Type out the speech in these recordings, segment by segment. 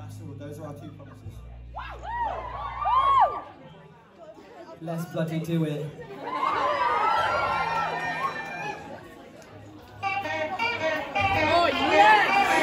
That's all. Those are our 2 promises. Let's bloody do it. Oh yeah!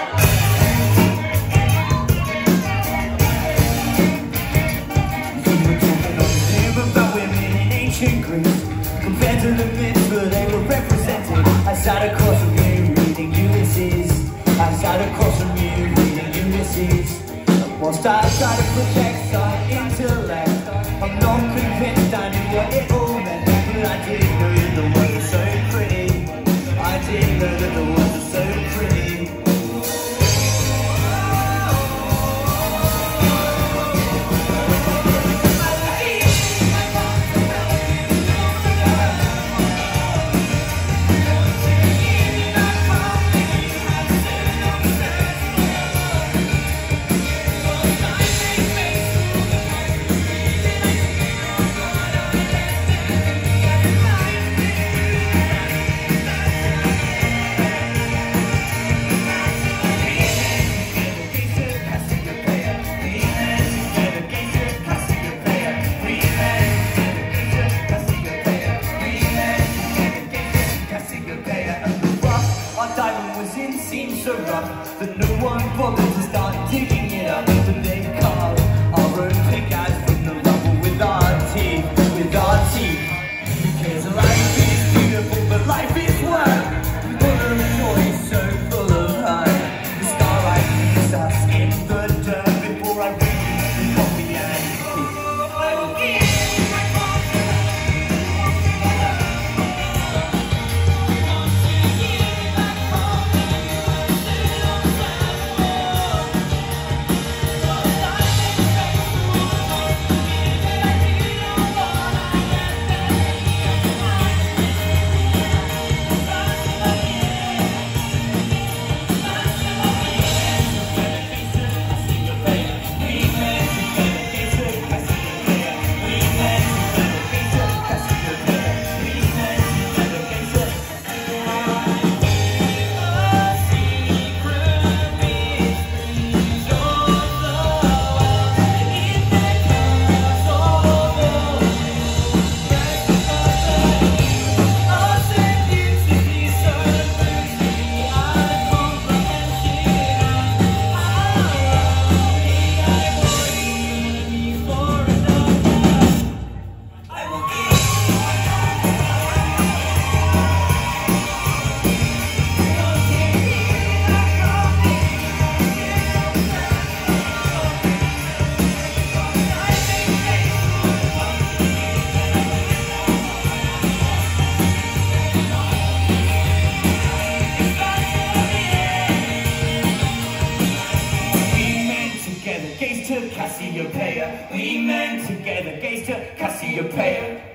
About women in ancient Greece, compared to the myths where they were represented. I sat across from you reading Ulysses. I sat across from you reading Ulysses. Whilst I try to protect our intellect, I'm not convinced I knew what it all meant. But I did know that the words are so pretty. I did know that the words are so pretty. Seems so rough that no one bothers to start digging it up. But they carve our own pickaxe from the rubble with our teeth, Because life is beautiful, but life is work. Full of joy, so full of hurt. The starlight leaves us in the dirt before I reach the coffee and tea. I will give. Cassiopeia, we men together, gaze to Cassiopeia.